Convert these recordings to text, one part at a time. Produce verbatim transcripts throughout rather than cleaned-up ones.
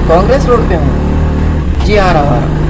Congress road पे हूँ जी, आ रहा आ रहा।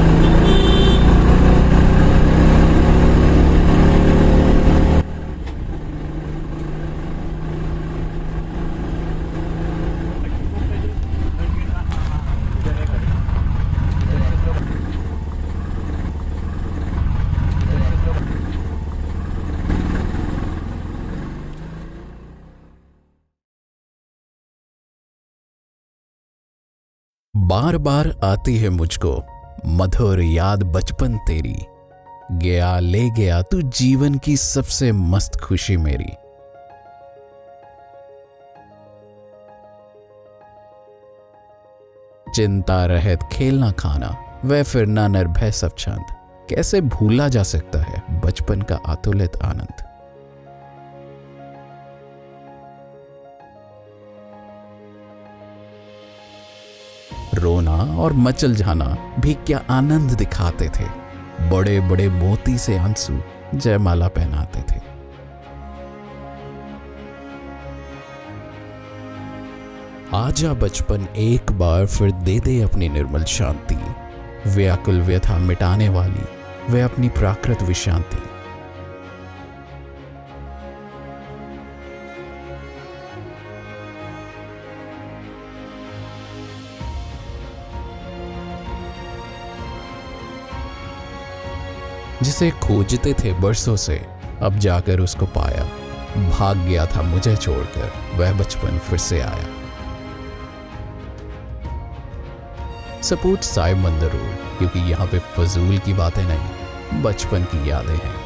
बार बार आती है मुझको मधुर याद बचपन तेरी, गया ले गया तू जीवन की सबसे मस्त खुशी मेरी। चिंता रहित खेलना खाना वह फिरना निर्भय सब छंद, कैसे भूला जा सकता है बचपन का अतुलित आनंद। रोना और मचल जाना भी क्या आनंद दिखाते थे, बड़े बड़े मोती से आंसू जयमाला पहनाते थे। आजा बचपन एक बार फिर दे दे अपनी निर्मल शांति, व्याकुल व्यथा मिटाने वाली वे अपनी प्राकृत विश्रांति। जिसे खोजते थे बरसों से अब जाकर उसको पाया, भाग गया था मुझे छोड़कर वह बचपन फिर से आया। सपोर्ट साइमन द रोड, क्योंकि यहाँ पे फजूल की बातें नहीं, बचपन की यादें हैं।